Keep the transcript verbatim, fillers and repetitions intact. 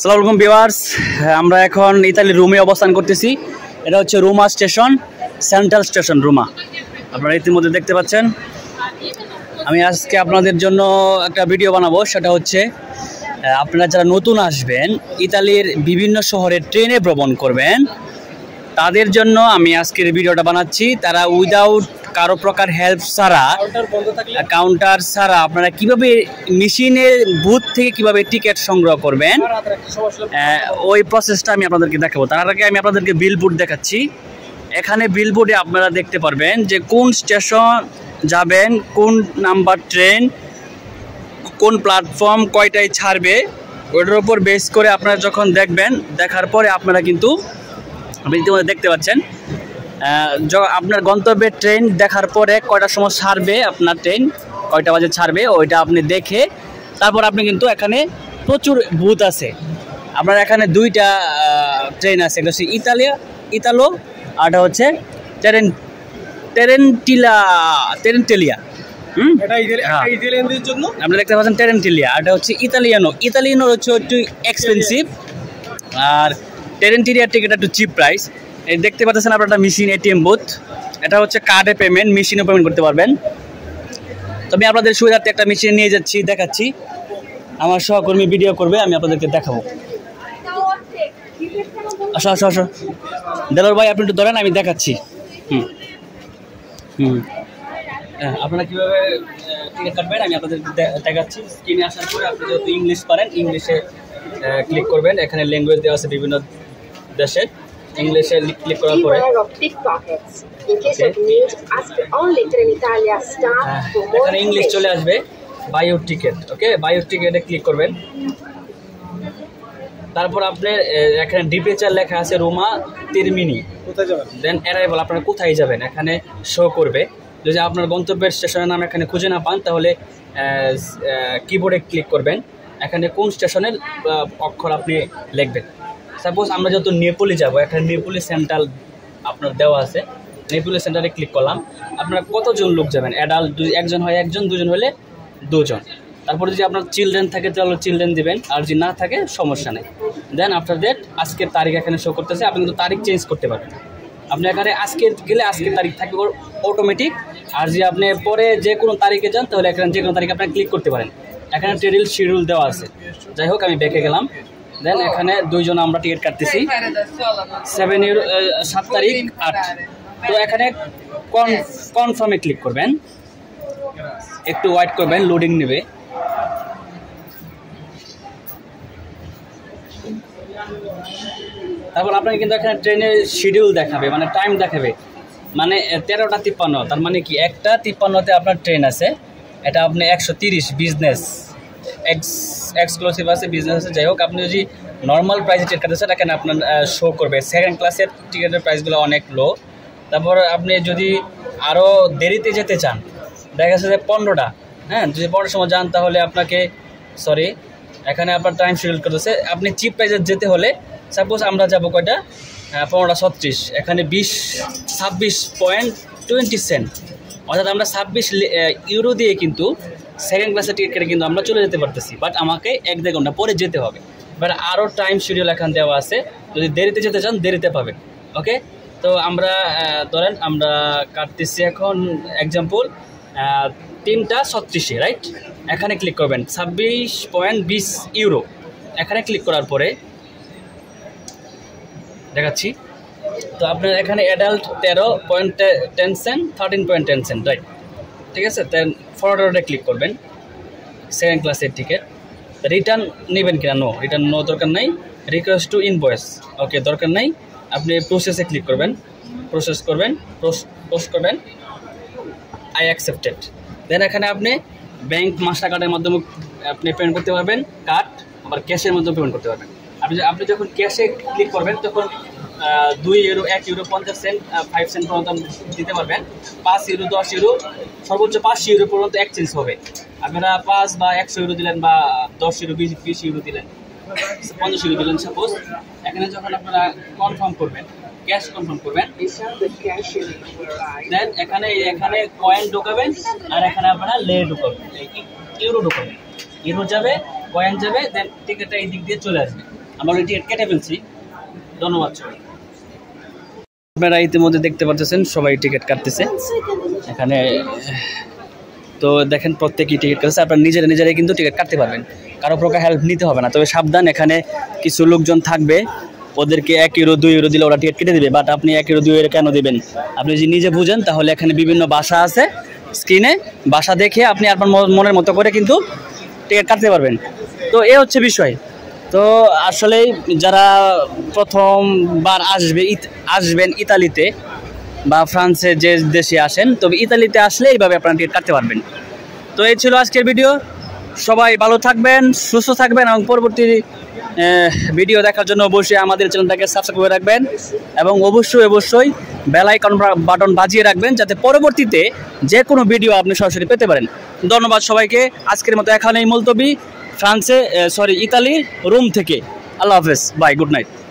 আসসালামু আলাইকুম ভিউয়ার্স, আমরা এখন ইতালির রোমে অবস্থান করতেছি। এটা হচ্ছে Roma station, central station Roma. আপনারা ইতিমধ্যে দেখতে পাচ্ছেন। আমি আজকে আপনাদের জন্য একটা ভিডিও বানাবো, সেটা হচ্ছে আপনারা যারা নতুন আসবেন, ইতালির বিভিন্ন শহরে ট্রেনে ভ্রমণ করবেন, তাদের জন্য আমি আজকের ভিডিওটা বানাচ্ছি। তারা উইদাউট কারো প্রকার হেল্প ছাড়া, কাউন্টার ছাড়া আপনারা কিভাবে মেশিনের বুথ থেকে কিভাবে টিকিট সংগ্রহ করবেন, ওই প্রসেসটা আমি আপনাদেরকে দেখাবো। তার আগে আমি আপনাদেরকে বিলবোর্ড দেখাচ্ছি। এখানে বিলবোর্ডে আপনারা দেখতে পারবেন যে কোন স্টেশন যাবেন, কোন নাম্বার ট্রেন, কোন প্ল্যাটফর্ম কয়টায় ছাড়বে, ওইটার উপর বেস করে আপনারা যখন দেখবেন, দেখার পরে আপনারা কিন্তু আপনি ইতিমধ্যে দেখতে পাচ্ছেন আপনার গন্তব্যের ট্রেন দেখার পরে কয়টার সময় ছাড়বে, আপনার ট্রেন কয়টা বাজে ছাড়বে, ওইটা আপনি দেখে তারপর আপনি কিন্তু এখানে প্রচুর বুথ আছে। আপনার এখানে দুইটা ট্রেন আছে, একটা হচ্ছে ইতালিয়া ইতালো আরটা হচ্ছে টেরেন টেরেন্টিলা টেরেন্টেলিয়া হুম জন্য আপনি দেখতে পাচ্ছেন টেরেন্টেলিয়া, আরটা হচ্ছে ইতালিয়ানো। ইতালিয়ানোর হচ্ছে একটু এক্সপেন্সিভ, আর টেরেন্টেলিয়ার টিকিট একটু চিপ প্রাইস। এই দেখতে পাচ্ছেন আপনার একটা মেশিন এটিএম বুথ, এটা হচ্ছে কার্ডে পেমেন্ট, মেশিনে পেমেন্ট করতে পারবেন। তো আমি আপনাদের সুবিধার্থে একটা মেশিন নিয়ে যাচ্ছি, দেখাচ্ছি। আমার সহকর্মী ভিডিও করবে, আমি আপনাদেরকে দেখাবো। আসো আসো আসো দেলোর ভাই, আপনি একটু ধরেন, আমি দেখাচ্ছি। হুম হুম হ্যাঁ, আপনারা কীভাবে টিকিট কাটবেন আমি আপনাদের দেখাচ্ছি। স্ক্রিনে আসার পরে আপনি যেহেতু ইংলিশ পারেন, ইংলিশে ক্লিক করবেন। এখানে ল্যাঙ্গুয়েজ দেওয়া আছে বিভিন্ন দেশের, ইংলিশে ক্লিক করার পরে এখানে ইংলিশ চলে আসবে। Buy your ticket, okay, buy your টিকিটে ক্লিক করবেন। তারপর আপনার এখানে ডিপেচার লেখা আছে রোমা তিরমিনি, কোথায় যাবেন, দেন অ্যারাইভাল, আপনারা কোথায় যাবেন এখানে শো করবে। যদি আপনার গন্তব্যের স্টেশনের নাম এখানে খুঁজে না পান, তাহলে কিবোর্ডে ক্লিক করবেন, এখানে কোন স্টেশনের অক্ষর আপনি লিখবেন। সাপোজ আমরা যেহেতু নেপোলি যাব, এখানে নেপোলি সেন্ট্রাল আপনার দেওয়া আছে, নেপোলি সেন্টারে ক্লিক করলাম। আপনারা কতজন লোক যাবেন, অ্যাডাল্ট দুই একজন হয় একজন, দুজন হলে দুজন। তারপরে যদি আপনার চিলড্রেন থাকে তাহলে চিলড্রেন দিবেন, আর যদি না থাকে সমস্যা নেই। দেন আফটার দ্যাট আজকের তারিখ এখানে শো করতেছে, আপনি কিন্তু তারিখ চেঞ্জ করতে পারবেন। আপনি এখানে আজকে গেলে আজকের তারিখ থাকবে অটোমেটিক, আর যদি আপনি পরে যে কোনো তারিখে যান তাহলে এখানে যে কোনো তারিখে আপনি ক্লিক করতে পারেন। এখানে ট্রেডিল শিডিউল দেওয়া আছে। যাই হোক, আমি ব্যাকে গেলাম। দেন এখানে দুইজন আমরা টিকিট কাটতেছি, সেভেন ইউরো সাত তারিখ আট। তো এখানে কনফার্মে ক্লিক করবেন, একটু ওয়েট করবেন, লোডিং নেবে। তারপর আপনাকে কিন্তু এখানে ট্রেনের শিডিউল দেখাবে, মানে টাইম দেখাবে, মানে তেরোটা তিপ্পান্ন। তার মানে কি, একটা তিপ্পান্নতে আপনার ট্রেন আছে, এটা আপনি একশো তিরিশ বিজনেস এক্স এক্সক্লুসিভ আছে, বিজনেস আছে। যাই হোক, আপনি যদি নর্মাল প্রাইসে টিকিট কাটতে চান, এখানে আপনার শো করবে। সেকেন্ড ক্লাসের টিকিটের প্রাইসগুলো অনেক লো। তারপর আপনি যদি আরও দেরিতে যেতে চান, দেখা যাচ্ছে যে পনেরোটা, হ্যাঁ, যদি পনেরোটার সময় যান তাহলে আপনাকে সরি এখানে আপনার টাইম শিডিউল করতেছে। আপনি চিপ প্রাইসে যেতে হলে, সাপোজ আমরা যাবো কয়টা পনেরোটা ছত্রিশ, এখানে বিশ ছাব্বিশ পয়েন্ট টোয়েন্টি সেন্ট, অর্থাৎ আমরা ছাব্বিশ ইউরো দিয়ে কিন্তু সেকেন্ড ক্লাসের টিকিট কেটে কিন্তু আমরা চলে যেতে পারতেছি। বাট আমাকে এক দেড় ঘন্টা পরে যেতে হবে। বাট আরও টাইম শিডিউল এখানে দেওয়া আছে, যদি দেরিতে যেতে চান দেরিতে পাবেন। ওকে, তো আমরা ধরেন আমরা কাটতেছি এখন এক্সাম্পল তিনটা ছত্রিশে, রাইট। এখানে ক্লিক করবেন, ছাব্বিশ পয়েন্ট বিশ ইউরো। এখানে ক্লিক করার পরে দেখাচ্ছি। তো আপনার এখানে অ্যাডাল্ট তেরো point ten cent, thirteen point ten cent, right, ঠিক আছে। দেন ফরওয়ার্ডে ক্লিক করবেন, সেকেন্ড ক্লাসের টিকিট। রিটার্ন নেবেন কিনা, নো, রিটার্ন নো দরকার নাই। রিকোয়েস্ট টু ইনভয়েস, ওকে, দরকার নাই। আপনি প্রসেসে ক্লিক করবেন, প্রসেস করবেন, পোস্ট করবেন, আই অ্যাকসেপ্টেড। দেন এখানে আপনি ব্যাংক মাস্টার কার্ডের মাধ্যমে আপনি পেমেন্ট করতে পারবেন, কার্ড আবার ক্যাশের মাধ্যমে পেমেন্ট করতে পারবেন। আপনি আপনি যখন ক্যাশে ক্লিক করবেন তখন দুই ইউরো, এক ইউরো, পঞ্চাশ সেন্ট, ফাইভ সেন্ট পর্যন্ত দিতে পারবেন। পাঁচ ইউরো, দশ ইউরো, সর্বোচ্চ পাঁচ ইউরো পর্যন্ত এক্সচেঞ্জ হবে। আপনারা পাঁচ বা একশো ইউরো দিলেন, বা দশ ইউরো, বিশ বিশ ইউরো দিলেন, পঞ্চাশ ইউরো দিলেন সাপোজ। এখানে যখন আপনারা কনফার্ম করবেন, ক্যাশ কনফার্ম করবেন, দেন এখানে এখানে কয়েন ঢোকাবেন, আর এখানে আপনারা লে ঢোকাবেন, ইউরো ঢোকাবেন। ইউরো যাবে, কয়েন যাবে, দেন টিকিটটা এই দিক দিয়ে চলে আসবে। আমরা টিকিট কেটে ফেলছি। ধন্যবাদ সবাই। আপনারা ইতিমধ্যে দেখতে পাচ্ছেন সবাই টিকিট কাটতেছে এখানে। তো দেখেন প্রত্যেকেই টিকিট কাটছে। আপনারা নিজেরা নিজেরাই কিন্তু টিকিট কাটতে পারবেন, কারো প্রকার হেল্প নিতে হবে না। তবে সাবধান, এখানে কিছু লোকজন থাকবে, ওদেরকে এক ইউরো দুই ইউরো দিলে ওরা টিকিট কেটে দেবে। বাট আপনি এক ইউরো দুই ইউরো কেন দেবেন? আপনি যদি নিজে বুঝেন তাহলে এখানে বিভিন্ন ভাষা আছে স্ক্রিনে, ভাষা দেখে আপনি আপনার মনের মতো করে কিন্তু টিকিট কাটতে পারবেন। তো এ হচ্ছে বিষয়। তো আসলে যারা প্রথমবার আসবে আসবেন ইতালিতে বা ফ্রান্সে যে দেশে আসেন, তবে ইতালিতে আসলে এইভাবে আপনারা টিকিট কাটতে পারবেন। তো এই ছিল আজকের ভিডিও। সবাই ভালো থাকবেন, সুস্থ থাকবেন এবং পরবর্তী ভিডিও দেখার জন্য অবশ্যই আমাদের চ্যানেলটাকে সাবস্ক্রাইব করে রাখবেন এবং অবশ্যই অবশ্যই বেল আইকন বাটন বাজিয়ে রাখবেন যাতে পরবর্তীতে যে কোনো ভিডিও আপনি সরাসরি পেতে পারেন। ধন্যবাদ সবাইকে। আজকের মতো এখানেই মুলতবি, ফ্রান্সে সরি ইতালি রোম থেকে। আল্লাহ হাফেজ, বাই, গুড নাইট।